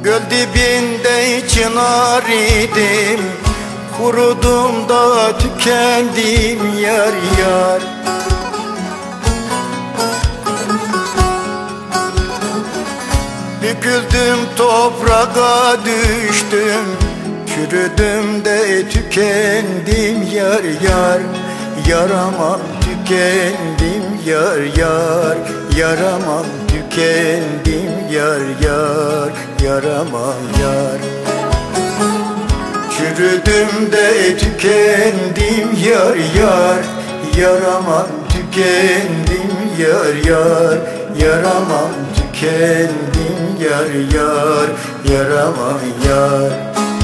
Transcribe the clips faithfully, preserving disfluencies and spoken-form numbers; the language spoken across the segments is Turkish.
Göl dibinde çınar idim, kurudum da tükendim yar yar. Büküldüm toprağa düştüm, çürüdüm de tükendim yar yar. Yaramam tükendim yar yar, yaramam tükendim yar yar, yaramam yar. Çürüdüm de tükendim yar yar, yaramam tükendim yar yar, yaramam tükendim yar yar, yaramam yar.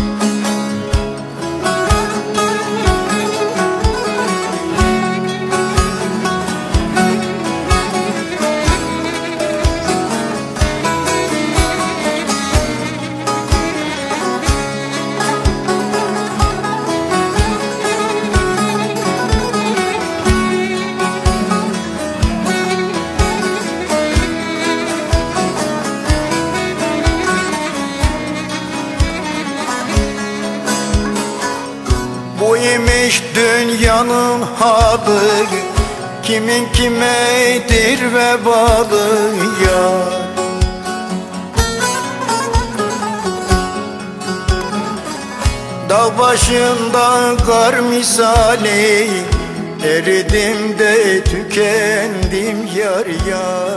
Bu imiş dünyanın halı, kimin kimedir vebalı yar. Dağ başında kar misali, eridim de tükendim yar yar.